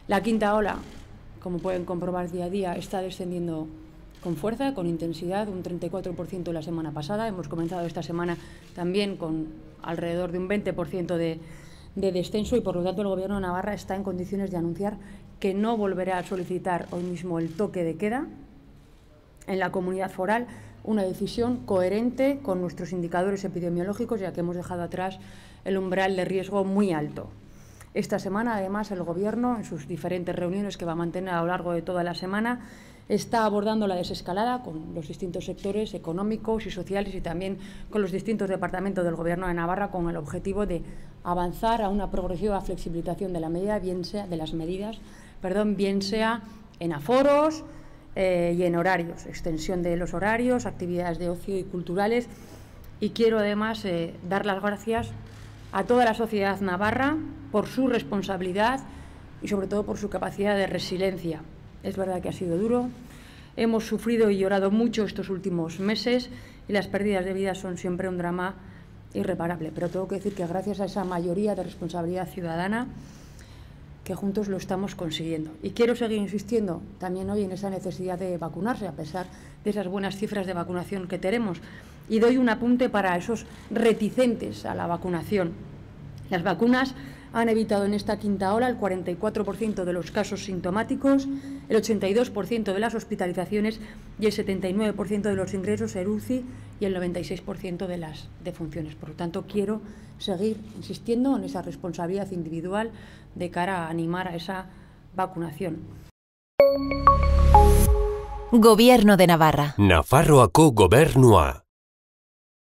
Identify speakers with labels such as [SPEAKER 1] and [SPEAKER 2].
[SPEAKER 1] La quinta ola, como pueden comprobar día a día, está descendiendo con fuerza, con intensidad, un 34% la semana pasada. Hemos comenzado esta semana también con alrededor de un 20% de descenso y, por lo tanto, el Gobierno de Navarra está en condiciones de anunciar que no volverá a solicitar hoy mismo el toque de queda en la comunidad foral, una decisión coherente con nuestros indicadores epidemiológicos, ya que hemos dejado atrás el umbral de riesgo muy alto. Esta semana, además, el Gobierno, en sus diferentes reuniones que va a mantener a lo largo de toda la semana, está abordando la desescalada con los distintos sectores económicos y sociales y también con los distintos departamentos del Gobierno de Navarra, con el objetivo de avanzar a una progresiva flexibilización de la medida, bien sea en aforos y en horarios, extensión de los horarios, actividades de ocio y culturales. Y quiero además dar las gracias a toda la sociedad navarra por su responsabilidad y sobre todo por su capacidad de resiliencia. Es verdad que ha sido duro, hemos sufrido y llorado mucho estos últimos meses y las pérdidas de vidas son siempre un drama irreparable, pero tengo que decir que gracias a esa mayoría de responsabilidad ciudadana que juntos lo estamos consiguiendo. Y quiero seguir insistiendo también hoy en esa necesidad de vacunarse, a pesar de esas buenas cifras de vacunación que tenemos. Y doy un apunte para esos reticentes a la vacunación. Las vacunas han evitado en esta quinta ola el 44% de los casos sintomáticos, el 82% de las hospitalizaciones y el 79% de los ingresos en UCI y el 96% de las defunciones. Por lo tanto, quiero seguir insistiendo en esa responsabilidad individual de cara a animar a esa vacunación.
[SPEAKER 2] Gobierno de Navarra.
[SPEAKER 3] Nafarroako gobernua.